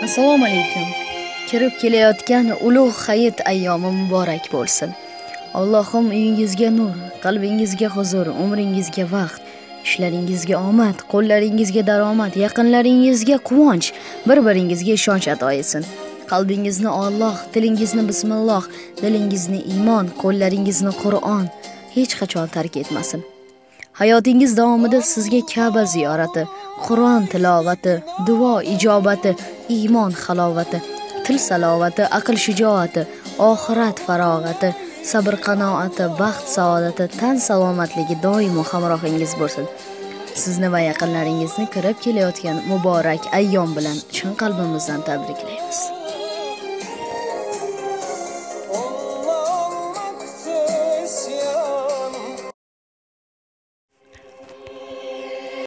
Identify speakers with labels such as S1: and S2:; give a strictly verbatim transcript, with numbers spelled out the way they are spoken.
S1: Assalomu alaykum. Kirib kelayotgan ulug' hayit ayyomi muborak bo'lsin. Allohim uyingizga nur, qalbingizga huzur, umringizga vaqt, ishlaringizga omad, qo'llaringizga daromad, yaqinlaringizga quvonch, bir-biringizga ishonch ato etsin. Qalbingizni Alloh, tilingizni bismilloh, dilingizni iymon, qo'llaringizni Qur'on hech qachon tark etmasin. Hayotingiz davomida sizga Ka'ba ziyorati, Qur'on tilovati, duo ijobati, iymon halovati, til salovati, aql shijoati, oxirat farog'ati, sabr qanoati, baxt saodati, tan salomatligi doimo hamrohingiz bo'lsin. Sizni va yaqinlaringizni kirib kelayotgan muborak ayyom bilan chin qalbimizdan tabriklaymiz.